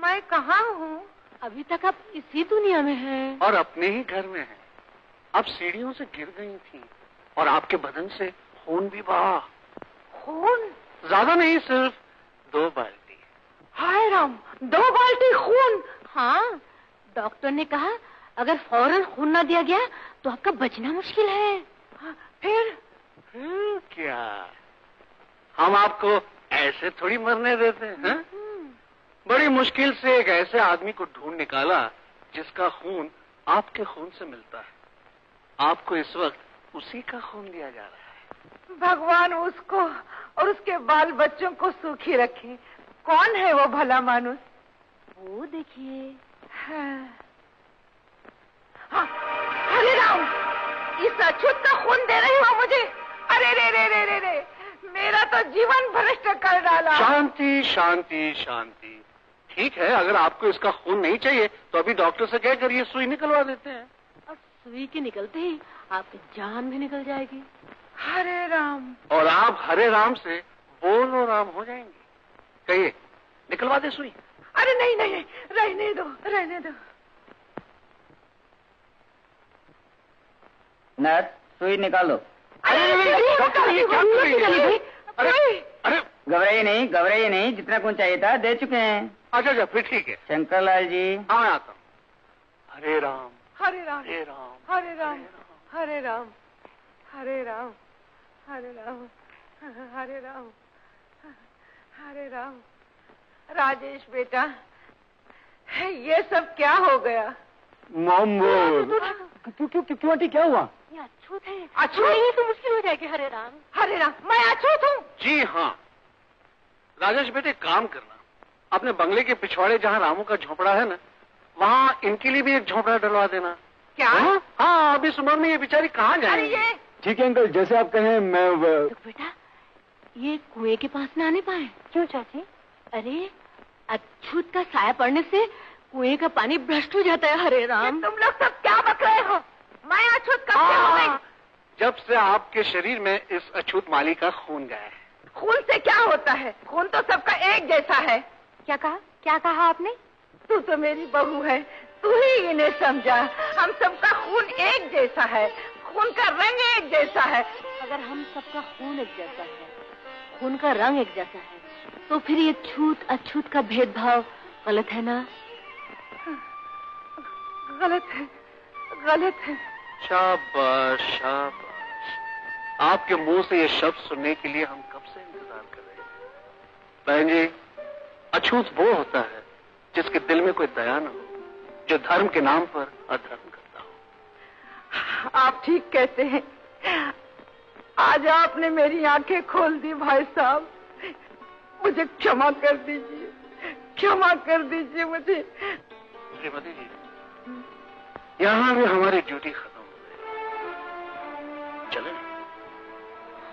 मैं कहाँ हूँ? अभी तक आप इसी दुनिया में हैं। और अपने ही घर में हैं। आप सीढ़ियों से गिर गई थी और आपके बदन से खून भी बहा। खून? ज्यादा नहीं, सिर्फ 2 बाल्टी। हाय राम, 2 बाल्टी खून? हाँ, डॉक्टर ने कहा अगर फौरन खून ना दिया गया तो आपका बचना मुश्किल है। फिर क्या हम आपको ऐसे थोड़ी मरने देते हैं? बड़ी मुश्किल से एक ऐसे आदमी को ढूंढ निकाला जिसका खून आपके खून से मिलता है। आपको इस वक्त उसी का खून दिया जा रहा है। भगवान उसको और उसके बाल बच्चों को सुखी रखे। कौन है वो भला मानुस? वो देखिए। हरे राम, इस अछूत का खून दे रही हो मुझे? अरे रे रे रे रे रे, मेरा तो जीवन भ्रष्ट कर डाला। शांति शांति शांति। ठीक है, अगर आपको इसका खून नहीं चाहिए तो अभी डॉक्टर से कह कर ये सुई निकलवा देते हैं। और सुई के निकलते ही आपकी जान भी निकल जाएगी। हरे राम। और आप हरे राम से बोलो राम हो जाएंगे। कहिए, निकलवा दे सुई? अरे नहीं नहीं, रहने दो रहने दो। नर्स, सुई निकालो। अरे घबराइए नहीं, जितना खून चाहिए था दे चुके हैं। अच्छा, फिर ठीक है। शंकरलाल जी। हाँ, मैं आता हूँ। हरे राम हरे राम हरे राम हरे राम हरे राम हरे राम हरे राम हरे राम हरे राम। राजेश बेटा, ये सब क्या हो गया? क्यों आंटी, क्या हुआ? ये अछूत है। अछूत? नहीं तो मुश्किल हो जाएगी। हरे राम। हरे राम, मैं अछूत हूँ? जी हाँ। राजेश बेटे, काम करना, अपने बंगले के पिछवाड़े जहाँ रामू का झोपड़ा है ना, वहाँ इनके लिए भी एक झोपड़ा डलवा देना। क्या? हाँ, अभी इस उम्र में ये बेचारी कहाँ जाएंगी? अरे ये ठीक है अंकल, जैसे आप कहें। मैं तो बेटा, ये कुएं के पास ना आने पाए। क्यों चाची? अरे, अछूत का साया पड़ने से कुएं का पानी भ्रष्ट हो जाता है। हरे राम, तुम लोग सब क्या बक रहे हो? मैं अछूत कब से हो गई? जब से आपके शरीर में इस अछूत माली का खून गया है। खून से क्या होता है? खून तो सबका एक जैसा है। क्या कहा आपने? तू तो मेरी बहू है, तू ही इन्हें समझा। हम सबका खून एक जैसा है, खून का रंग एक जैसा है। अगर हम सबका खून एक जैसा है, खून का रंग एक जैसा है, तो फिर ये छूत अछूत का भेदभाव गलत है ना? गलत है, गलत है। शाबाश शाबाश। आपके मुंह से ये शब्द सुनने के लिए हम कब से इंतजार कर रहे हैं। बहन जी, अछूत वो होता है जिसके दिल में कोई दया न हो, जो धर्म के नाम पर अधर्म करता हो। आप ठीक कहते हैं। आज आपने मेरी आंखें खोल दी भाई साहब। मुझे क्षमा कर दीजिए, क्षमा कर दीजिए मुझे। श्रीमती जी, यहाँ भी हमारी ड्यूटी खत्म हो गई। चले?